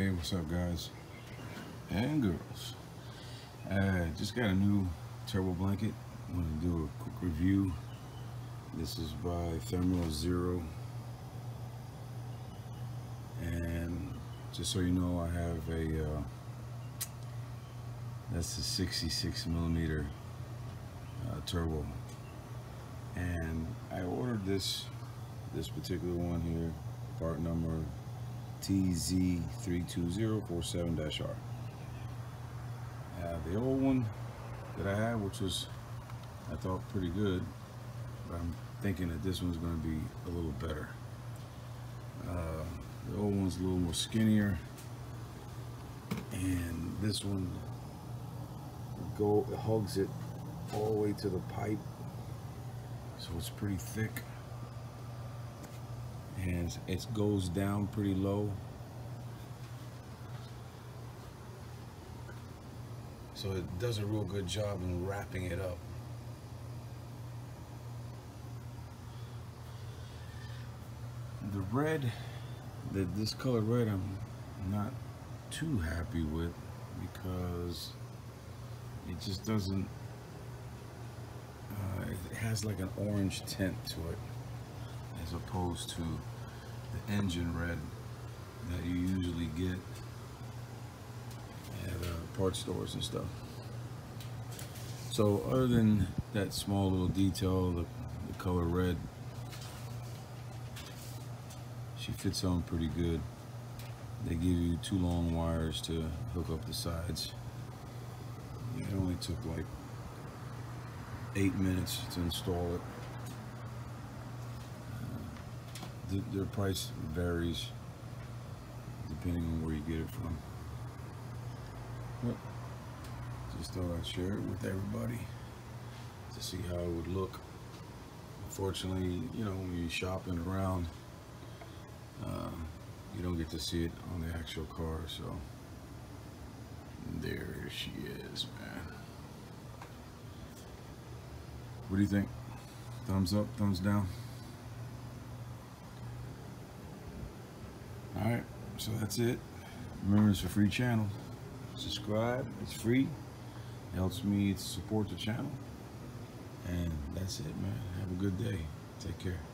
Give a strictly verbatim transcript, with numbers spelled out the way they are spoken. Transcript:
Hey, what's up, guys and girls? Uh, just got a new turbo blanket. I'm going to do a quick review. This is by Thermal Zero, and just so you know, I have a uh, that's a sixty-six millimeter uh, turbo, and I ordered this this particular one here, part number T Z three two zero four seven R. Uh, the old one that I had, which was, I thought, pretty good, but I'm thinking that this one's going to be a little better. Uh, the old one's a little more skinnier, and this one go it hugs it all the way to the pipe, so it's pretty thick. And it goes down pretty low, so it does a real good job in wrapping it up. The red, the, this color red, I'm not too happy with, because it just doesn't, uh, it has like an orange tint to it, as opposed to the engine red that you usually get at uh, parts stores and stuff. So other than that small little detail, the, the color red, she fits on pretty good. They give you two long wires to hook up the sides. It only took like eight minutes to install it. Their price varies depending on where you get it from. But just thought I'd share it with everybody to see how it would look. Unfortunately, you know, when you're shopping around, uh, you don't get to see it on the actual car. So there she is, man. What do you think? Thumbs up, thumbs down? Alright, so that's it. Remember, it's a free channel. Subscribe, it's free. It helps me to support the channel. And that's it, man. Have a good day. Take care.